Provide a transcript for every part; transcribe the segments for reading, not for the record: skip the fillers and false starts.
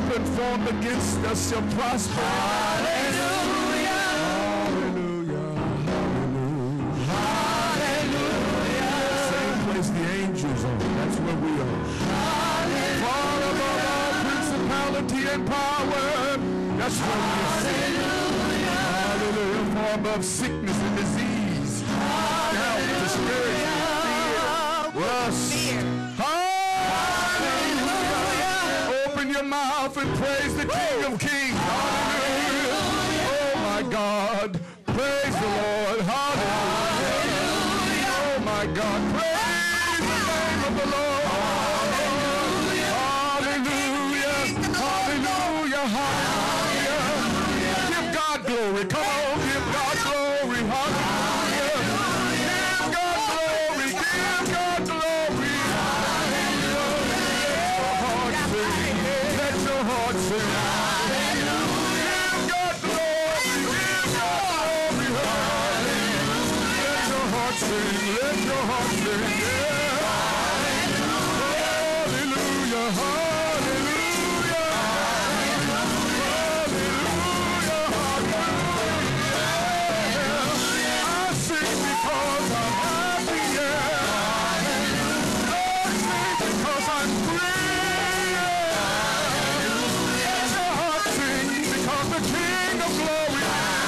weapon formed against us shall prosper. Hallelujah. Hallelujah. Hallelujah. Same place the angels are. That's where we are. Hallelujah. Far above all principality and power. That's where we are. Hallelujah. Hallelujah. Far above sickness and disease. Doubt, discouragement, fear, lust. Hallelujah. Open your mouth and praise the King of Kings. Hallelujah. Oh my God. Praise the Lord. Hallelujah. Oh my God. Praise the name of the Lord. Hallelujah. Hallelujah. Hallelujah. Give God glory. Come on. Give God glory. Hallelujah. Give God glory. Give God glory. Hallelujah. Let your heart sing. Give God glory. Give God glory. Hallelujah. Let your heart sing. Let your heart sing. Yeah. Hallelujah. Hallelujah. Hallelujah. I sing because I'm happy. Yeah. Lord, sing because I'm free. Let your heart sing because the King of Glory.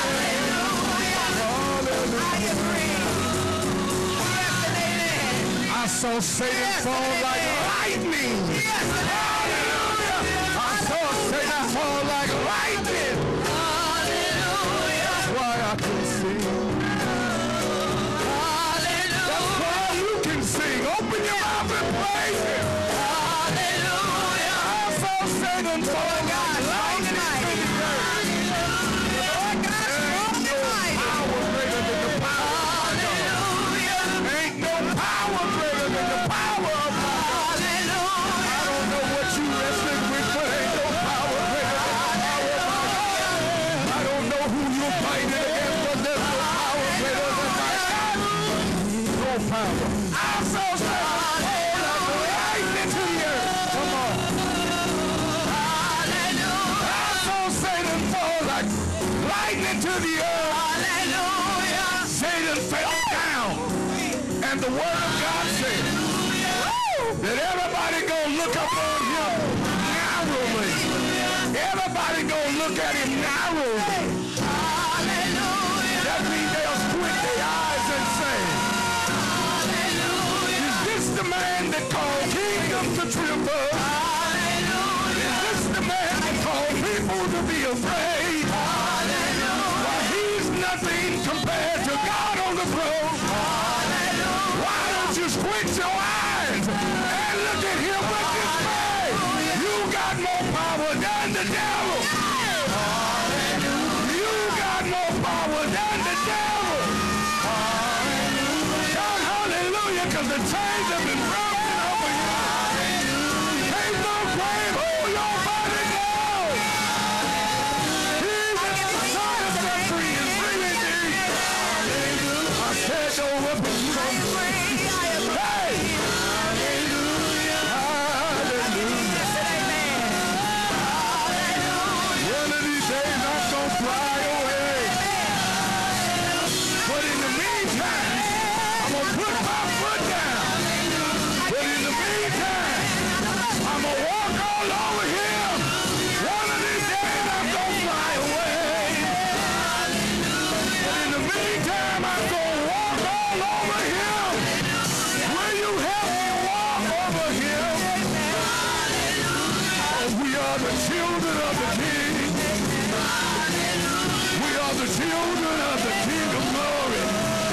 Hallelujah. I saw Satan fall like lightning. Hallelujah. I saw Satan fall like lightning. Hallelujah. That's why I can sing. Hallelujah. That's why you can sing. Open your mouth and praise him. Hallelujah. I saw Satan fall like lightning. Power greater than the power of God. Ain't no power greater than the power of God. I don't know what you wrestling with, but ain't no power greater than the power of God. I don't know who you're fighting against, but there's no power greater than my God. No power. I saw Satan fall like lightning to the earth. Come on. Hallelujah. I saw Satan fall like lightning to the earth. Hallelujah. Satan fell down. And the word of God said that everybody gonna look up on him narrowly. Everybody gonna look at him narrowly. Hallelujah. That means they'll squint their eyes and say, hallelujah. Is this the man that called kingdoms to tremble? Hallelujah. Is this the man that called people to be afraid? Hallelujah. Well, he's nothing compared to God on the throne. Hallelujah. Why don't you squint your eyes and look at him with dismay? You got more power than the devil. Hallelujah. You got more power than the devil. Hallelujah. Shout hallelujah, because the chains have been broken over you. Hallelujah. Ain't no grave hold your body down. He that the Son has set free is free indeed. Hallelujah. I said no weapon you don't free. Hey! Hallelujah. Hallelujah. One of these days I'm gonna fly away. But in the meantime, I'm gonna put my foot down. But in the meantime, I'm gonna walk all over him. One of these days I'm gonna fly away. But in the meantime, I'm gonna walk all over him. Will you help me walk over him? Oh, we are the children of the King. We are the children of the King of Glory.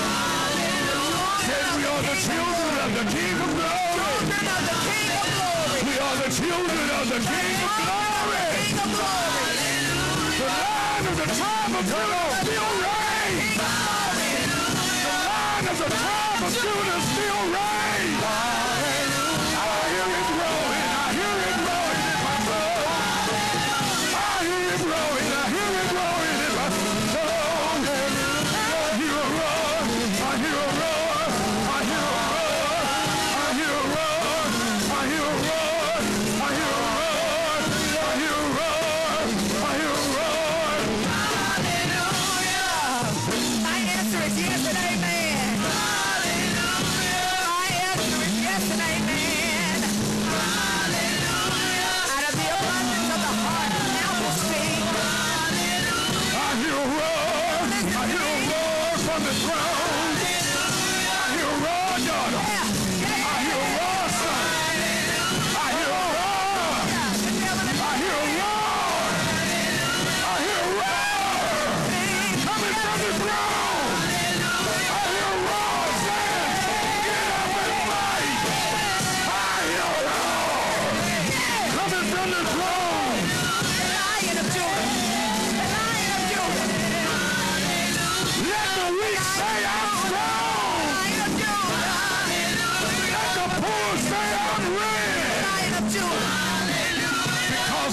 Said we are the children of the King of Glory. We are the children of the King of Glory. The Lion of the tribe of Judah still reigns. The Lion of the tribe of Judah still reigns. I hear it growing. I hear it growing in my soul. I hear it growing. I hear it growing in my soul. I hear a roar. I hear a roar. I hear a roar. I hear a roar. I hear a roar. I hear a roar. I hear a roar.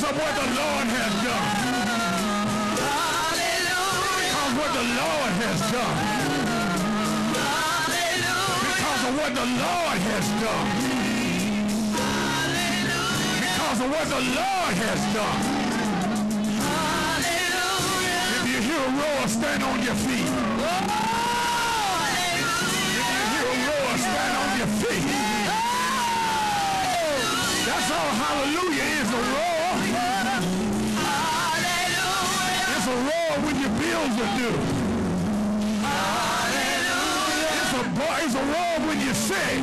of what the Lord has done. Because what the Lord has done. Because of what the Lord has done. Because of what the Lord has done. If you hear a roar, stand on your feet. If you hear a roar, stand on your feet. That's all hallelujah is, a roar. It's a roar when your bills are due. It's a roar when you're sick.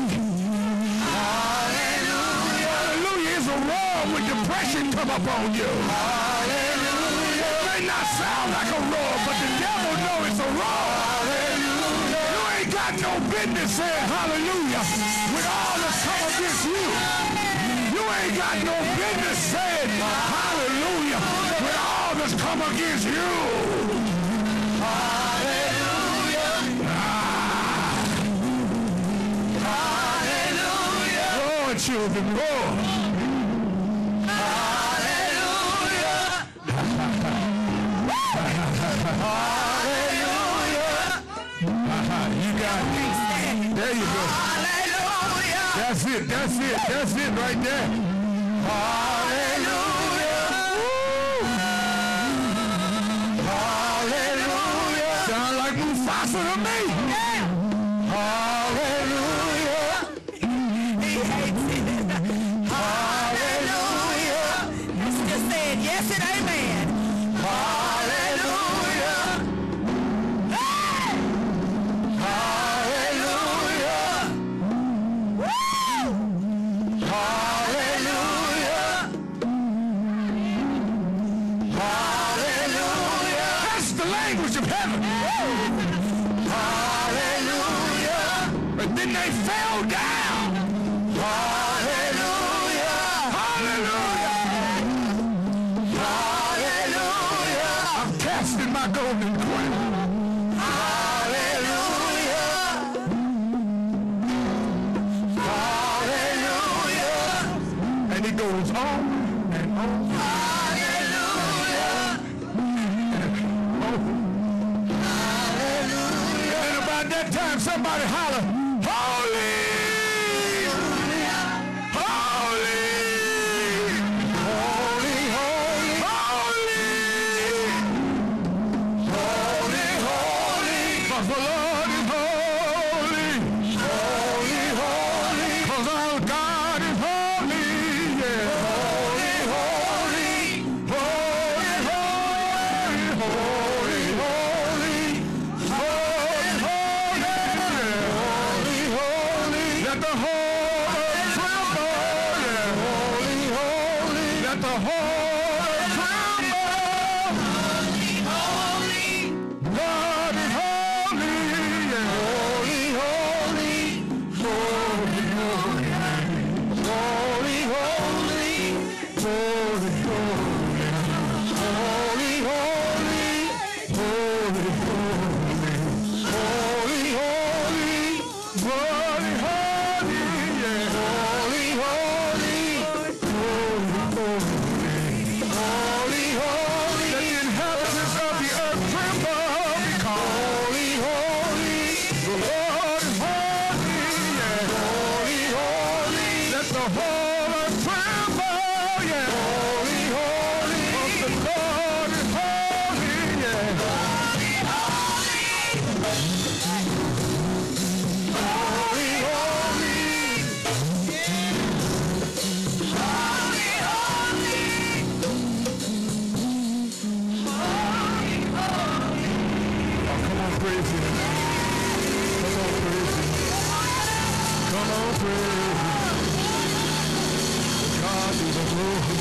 Hallelujah. It's a roar when depression come upon you. It may not sound like a roar, but the devil knows it's a roar. You ain't got no business saying hallelujah with all that's come against you. You ain't got no business saying hallelujah with all that's come against you. Children, roar. Hallelujah. Hallelujah. You got it. There you go. Hallelujah. That's it. That's it. That's it right there. Hallelujah. Hallelujah. Sound like Mufasa to me. Yeah. Hallelujah. He hates it. Hallelujah. Let's just say it. Yes and amen. Hallelujah. Hey! Hallelujah. Woo! Hallelujah. Hallelujah. That's the language of heaven. Hallelujah. But then they fell down. Hallelujah. Hallelujah. Hallelujah. I'm casting my golden crown. Hallelujah. Hallelujah. And it goes on and on. Hallelujah. And about that time, somebody holler, holy! Holy! Holy, holy, holy! Holy, holy! 'Cause the Lord is holy! Holy, holy! 'Cause our God is holy! Yeah! Holy, holy! Holy, holy! Holy, holy! Holy, holy! Holy, holy! Let the whole earth tremble! Yeah! Holy, holy! Let the whole earth tremble! Holy, holy. God is holy! Yeah! Holy, holy! Holy, holy! Holy, holy! Holy, holy! Holy, holy! Holy, holy! Holy, holy! Holy, holy! Yeah! Holy, holy! Holy, holy! Holy, holy! Let the inhabitants of the earth tremble because holy, holy! The Lord is holy! Yeah! Holy, holy! Let the whole earth tremble! Yeah! Holy, holy! 'Cause the Lord is holy! Yeah! Holy, holy! Holy, holy! Oh, come on, praise him. Come on, praise him. Come on, praise him. God be the glory.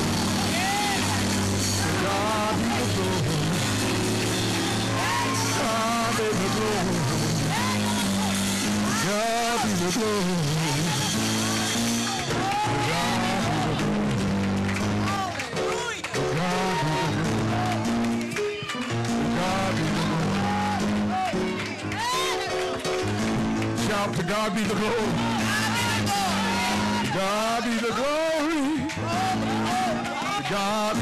God be the glory. God be the glory. God be the glory. Shout to God be the glory. God be the glory. God,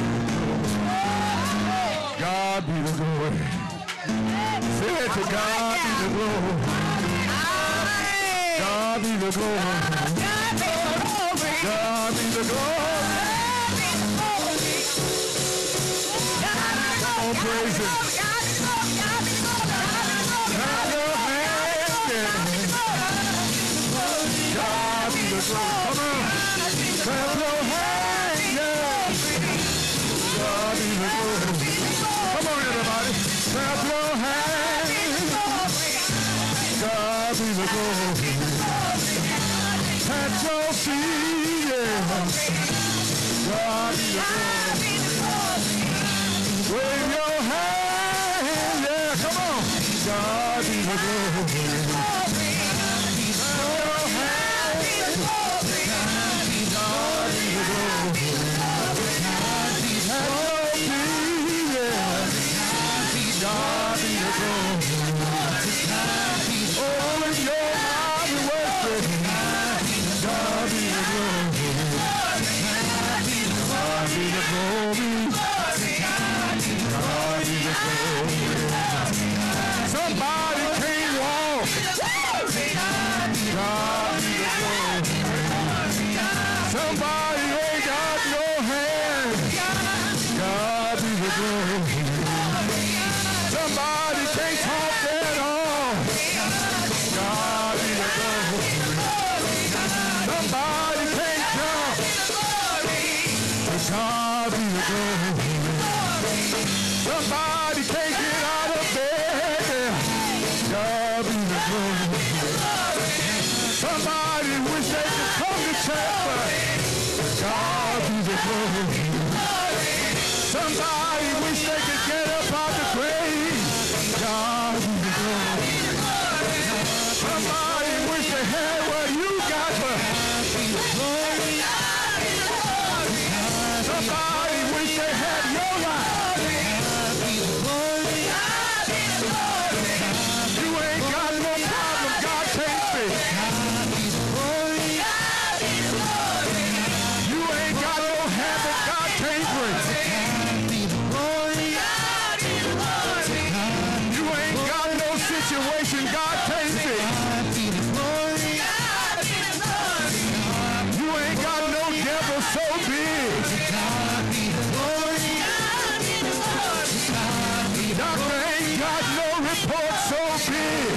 God be the glory. Say it to God be the glory. God be the glory. God be the glory. Come on, praise Him. Clap your hands. God be the glory. Come on. Clap your hands. God be the glory. Come on, everybody. Clap your hands. God be the glory. Pat your feet. God be the glory. Wave your hand. Yeah, come on. God be the glory. Your hand. God be the glory. God be the glory. Oh, in your mind we worship. God be the glory. God be the glory. God be the glory. Somebody can't walk. God be the glory. Somebody ain't got no hand. God be the glory. Somebody can't talk at all. God be the glory. Somebody can't jump. God be the glory. Somebody can't get out of bed. God be the glory. Somebody wish they could come to church, but God be the glory. Somebody wish they could get up out the grave. God be the glory. Somebody wish they had what you got, but somebody wish they had your life. You ain't got no problem God can't fix. You ain't got no habit God can't break. You ain't got no situation God can't fix. You ain't got no devil so big. Doctor ain't got no report so big.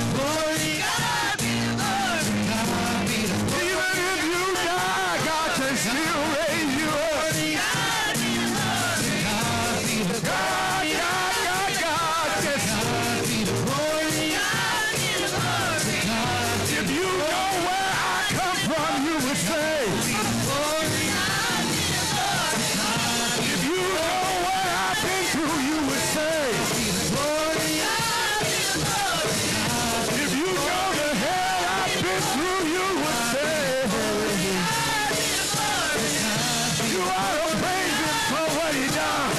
Even if you die, God can still raise you up. God, God, God, God can. If you know where I come from, you would say. If you know what I've been through, you would say. If you know the hell I've been through, you would say. You ought to praise Him for what He done.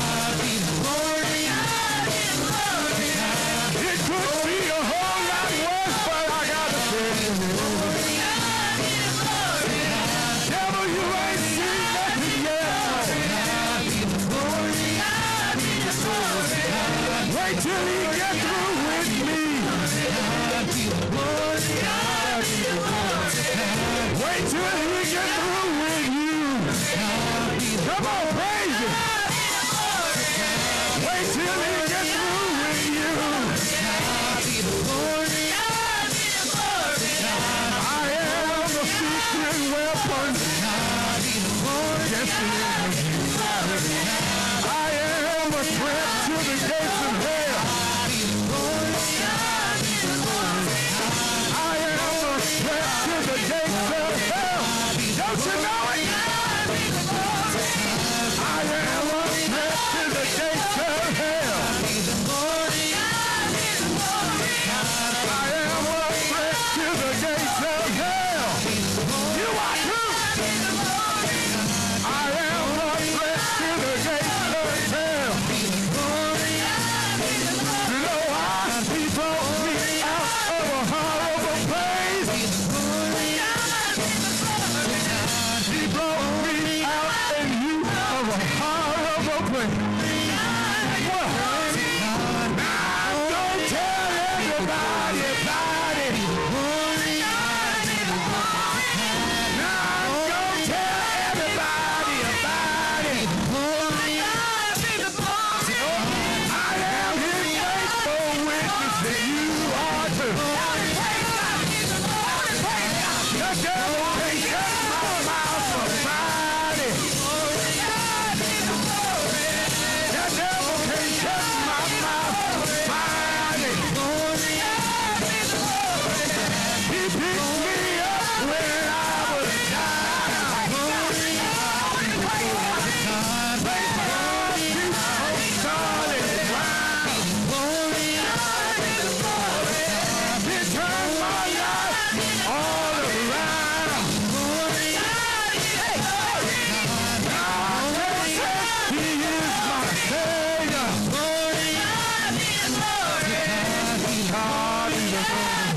It could be a whole lot worse, but I gotta say. Devil, you ain't seen nothing yet. Wait till He gets through with me. Wait till He gets through with you. Come on, praise Him. Wait till He gets through with you. I am the secret weapon. Yes, He is. I am a threat to the gates of hell. proclaim. What? Now go tell everybody about it. Now go tell everybody about it. I am his faithful witness that you are too. The devil can't shut my mouth for Friday. The devil can't shut my mouth for Friday. He picked me up when I was down. Placed my feet on solid ground. He turned my life all around. He is my Savior. God is the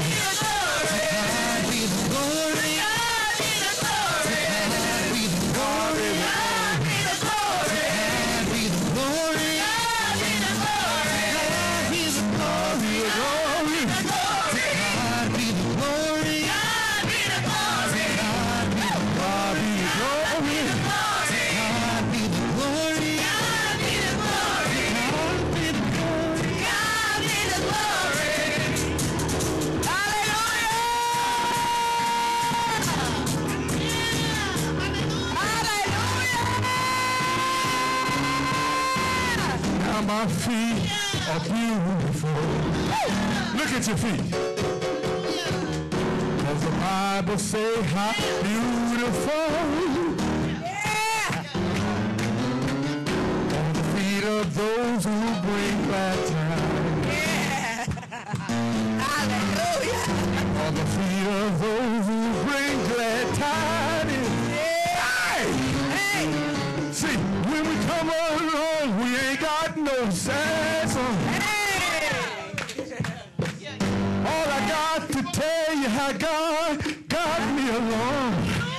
Now my feet are beautiful. Look at your feet. Cause the Bible say how beautiful on the feet of those who bring glad tidings. Hallelujah. On the feet of those who bring glad tidings. Hey. See, when we come along, we ain't got no sad song. All I got to tell you how God got me along.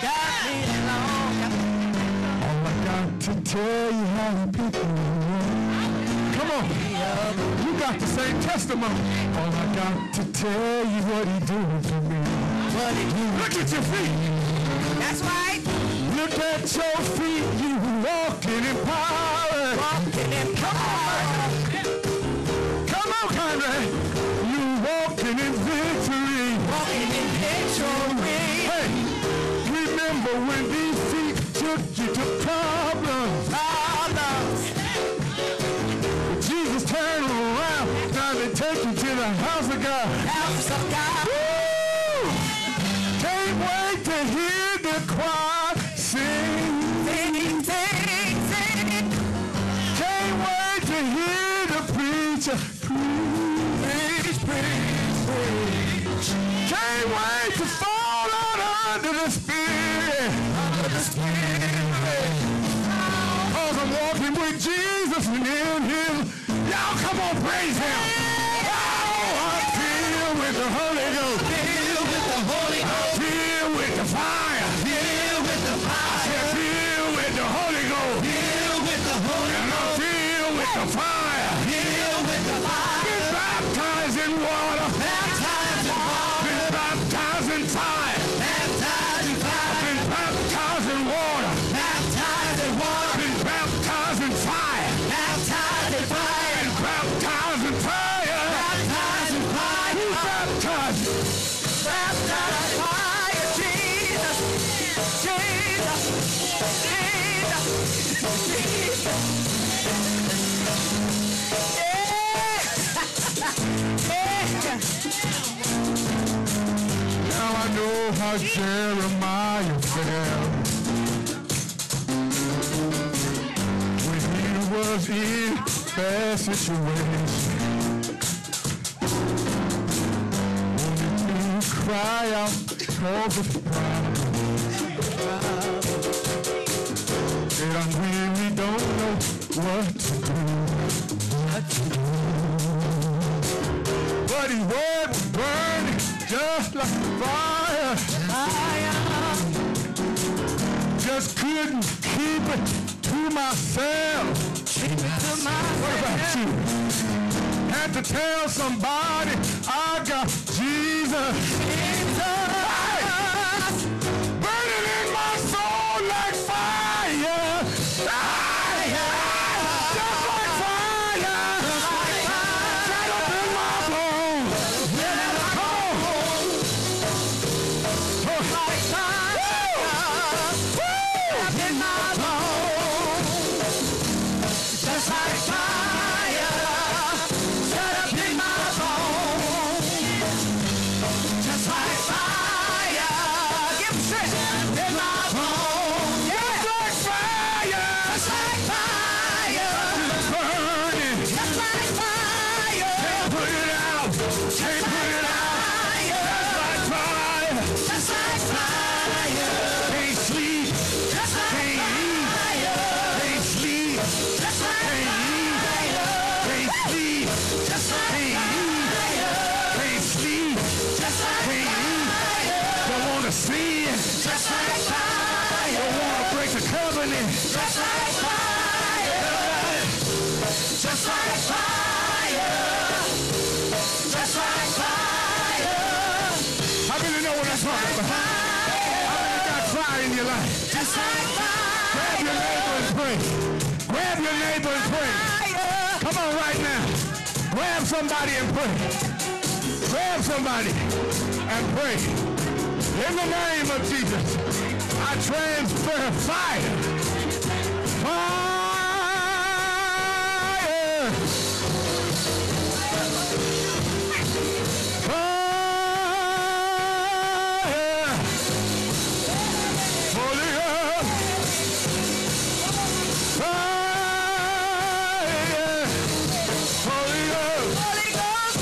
All I got to tell you how he picked me along. Come on. You got the same testimony. All I got to tell you what he doing for me. Look at your feet. That's right. Look at your feet. You walking in power. Walking in power. Come on, Conrad. You walking in victory. Walking in victory. Hey, remember when these feet took you to problems? Jesus turned around. Now they take you to the house of God. House of God. Woo! Can't wait to hear the choir sing. Sing, sing, sing. Can't wait to hear the preacher preach, preach, preach. Can't wait to fall out under the Spirit. Under the Spirit. Cause I'm walking with Jesus and in him. Y'all come on, praise him. Oh, I'm filled with the Holy Ghost. Filled with the Holy Ghost. Filled with the fire. Filled with the fire. I said filled with the Holy Ghost. Filled with the Holy Ghost. And I'm filled with the fire. Filled with the fire. Been baptized in water. Baptized in water. Been baptized in fire. Baptized in fire. Been baptized in water. Baptized in water. Been baptized in fire. Baptized in fire. Been baptized in fire. Baptized in fire. Who's baptized? Baptized in fire. Jesus. Jesus. Jesus. Now I know how Jeremiah felt when he was in bad situation. Wanted to cry out because of the problem. Said I'm weary, don't know what to do. But his word was burning just like fire. Just couldn't keep it to myself. got to tell somebody I got Jesus. Hey! Burning in my soul like fire. Fire! Just like fire. Shut up in my bones. Come on. Like fire. In my bones. Just like fire. Shut up in my bones. Just like fire. Give me strength. In my bones. Just like fire. Just like fire. Burning. Just like fire. Can't put it out. Can't put it out. Just like fire. Just like fire. Can't sleep. Just like fire. Can't sleep. Just like fire. Can't sleep. Just like fire. Can't sleep. Just like fire. Don't want to see it. Just like fire. Don't want to break the covenant. Just like fire. Just like fire. Just like fire. How many know what I'm talking about? How many got fire in your life? Just like fire. Grab your neighbor and pray. Grab your neighbor and pray. Come on right now. Grab somebody and pray. Grab somebody and pray. In the name of Jesus, I transfer fire. Fire. Fire. Holy Ghost. Fire. Holy Ghost. Holy Ghost.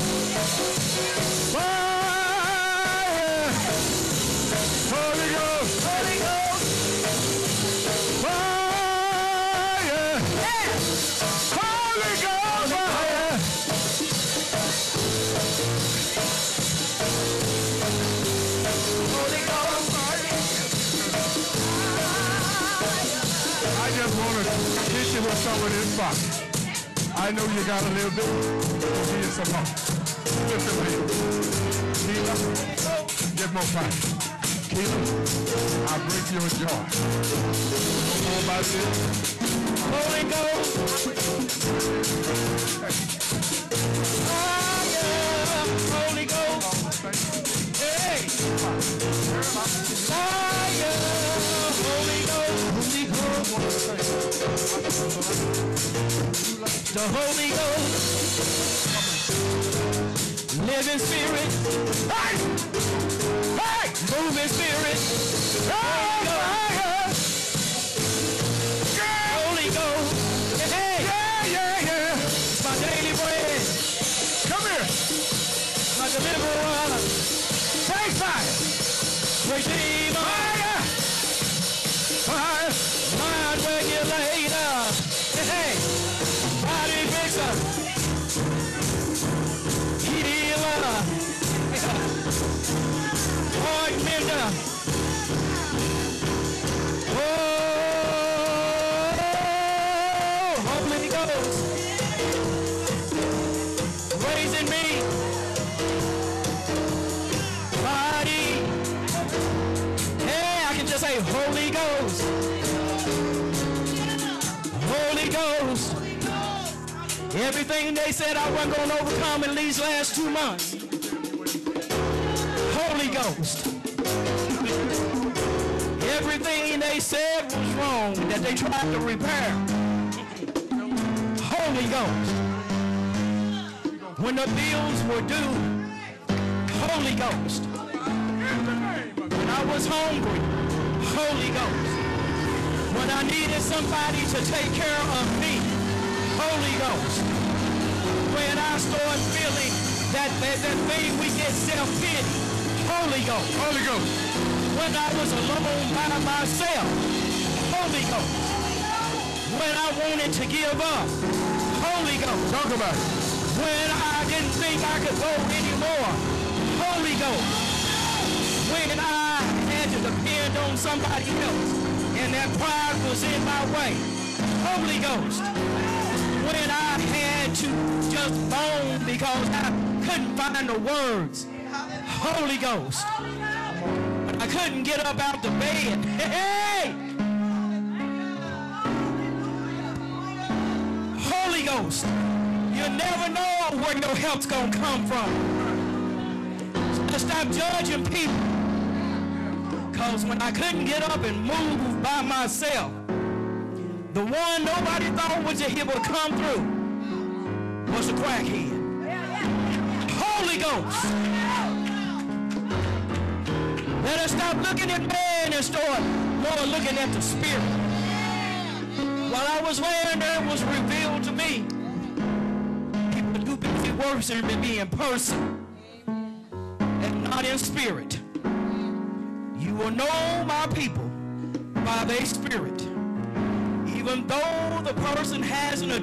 Fire. Holy Ghost. Holy Ghost. Fire. Holy Ghost. Fire. Holy Ghost. I just want to hit you with some of this box. I know you got a little bit. Give you some more. Lift them hands. Keela, get more fire. Keela, I bring you a joy. No more about this. Holy Ghost. Fire. Holy Ghost. Hey. Fire. Holy Ghost. Holy Ghost. The Holy Ghost. Living Spirit. Hey! Hey! Moving Spirit. Hey! Holy Ghost. Hey. Yeah! It's my daily bread. Come here. My deliverer. Take fire. Redeemer. Fire. Fire. Mind regulator. Hey. Body fixer. Healer. Heart mender. Oh, Holy Ghost. Raising me. Body. Hey, I can just say Holy Ghost. Holy Ghost. Everything they said I wasn't going to overcome in these last 2 months. Holy Ghost. Everything they said was wrong that they tried to repair. Holy Ghost. When the bills were due. Holy Ghost. When I was hungry. Holy Ghost. When I needed somebody to take care of me. Holy Ghost. When I start feeling that thing we get self-pity. Holy Ghost. Holy Ghost. When I was alone by myself. Holy Ghost. When I wanted to give up. Holy Ghost. Talk about it. When I didn't think I could go anymore. Holy Ghost. When I had to depend on somebody else and that pride was in my way. Holy Ghost. When I had to just moaned because I couldn't find the words. Holy Ghost. I couldn't get up out the bed. Hey! Holy Ghost. You never know where your help's going to come from. So stop judging people. Because when I couldn't get up and move by myself, the one nobody thought was able to come through was the crackhead. Holy Ghost. Let us stop looking at man and start more looking at the Spirit. While I was laying there, it was revealed to me. People do busy worshiping me in person and not in spirit. You will know my people by their spirit. Even though the person has an